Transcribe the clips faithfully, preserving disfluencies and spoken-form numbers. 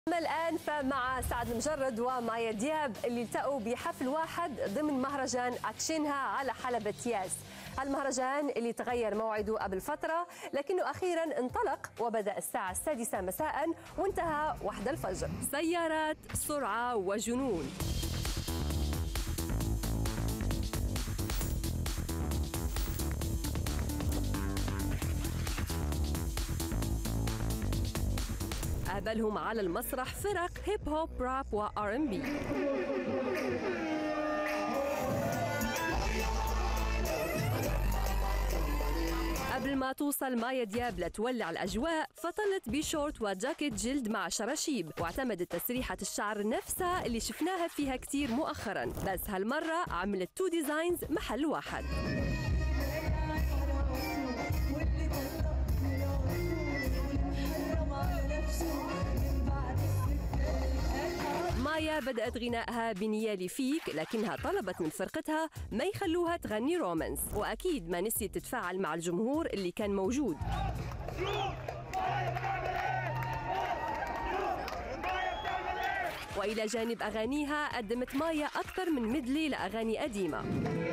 أما الآن فمع سعد المجرد ومايا دياب اللي التقوا بحفل واحد ضمن مهرجان أكشنها على حلبة ياس. المهرجان اللي تغير موعده قبل فترة لكنه أخيرا انطلق وبدأ الساعة السادسة مساء وانتهى واحدة الفجر. سيارات، سرعة وجنون. قابلهم على المسرح فرق هيب هوب راب وآر إن بي. قبل ما توصل مايا دياب لتولع الأجواء فطلت بشورت وجاكيت جلد مع شراشيب، واعتمدت تسريحة الشعر نفسها اللي شفناها فيها كتير مؤخرا، بس هالمرة عملت تو ديزاينز محل واحد. مايا بدأت غنائها بنيالي فيك، لكنها طلبت من فرقتها ما يخلوها تغني رومانس، وأكيد ما نسيت تتفاعل مع الجمهور اللي كان موجود. وإلى جانب أغانيها قدمت مايا أكثر من ميدلي لأغاني قديمة.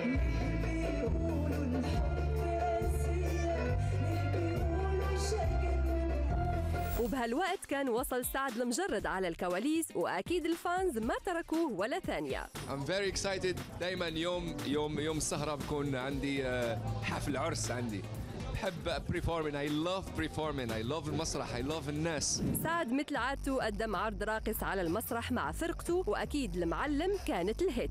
وبهالوقت كان وصل سعد المجرد على الكواليس، واكيد الفانز ما تركوه ولا ثانيه. I'm very excited. دائما يوم يوم يوم السهره بكون عندي حفل عرس عندي. بحب بريفورمين. I love performing. I love المسرح. I love الناس. سعد مثل عادته قدم عرض راقص على المسرح مع فرقته، واكيد المعلم كانت الهيت.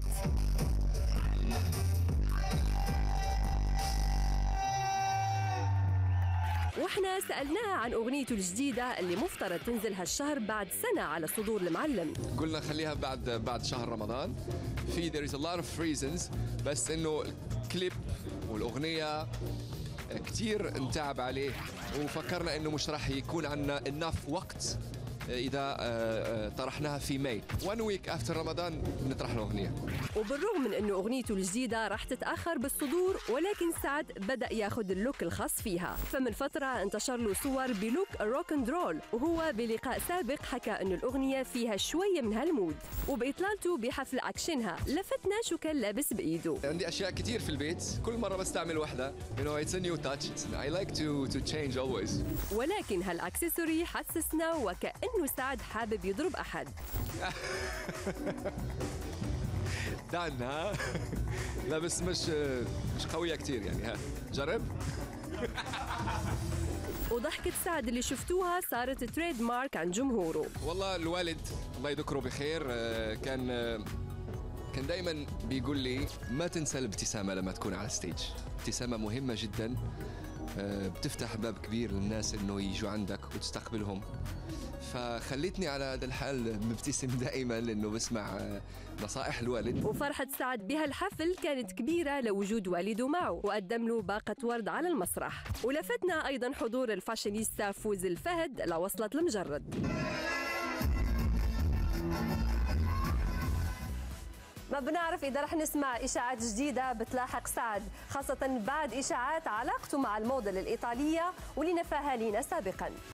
واحنا سألناها عن اغنيته الجديدة اللي مفترض تنزل هالشهر بعد سنة على صدور المعلم. قلنا خليها بعد بعد شهر رمضان. في there is a lot of reasons، بس انه الكليب والاغنية كتير نتعب عليه، وفكرنا انه مش راح يكون عندنا enough وقت إذا طرحناها في ماي. one week after رمضان نطرح الأغنية. وبالرغم من أنه أغنيته الجديدة راح تتأخر بالصدور، ولكن سعد بدأ ياخذ اللوك الخاص فيها. فمن فترة انتشر له صور بلوك الروك اند رول، وهو بلقاء سابق حكى أنه الأغنية فيها شوية من هالمود. وبإطلالته بحفل أكشنها لفتنا شو كان لابس بإيده. عندي أشياء كتير في البيت، كل مرة بستعمل واحدة. You know, it's a new touch. I like to to change always. ولكن هالأكسسوري حسسنا وكأنه سعد حابب يضرب أحد. دان ها؟ لا بس مش مش قوية كتير يعني. ها جرب. وضحكة سعد اللي شفتوها صارت تريد مارك عن جمهوره. والله الوالد الله يذكره بخير كان كان دايما بيقول لي ما تنسى الابتسامة لما تكون على ستيج. ابتسامة مهمة جدا، بتفتح باب كبير للناس انه يجوا عندك وتستقبلهم. فخليتني على هذا الحال مبتسم دائما لانه بسمع نصائح الوالد. وفرحة سعد بهالحفل كانت كبيرة لوجود والده معه، وقدم له باقة ورد على المسرح. ولفتنا ايضا حضور الفاشينيستا فوز الفهد لوصلة المجرد. ما بنعرف إذا رح نسمع إشاعات جديدة بتلاحق سعد، خاصة بعد إشاعات علاقته مع الموديل الإيطالية واللي نفاها لينا سابقا.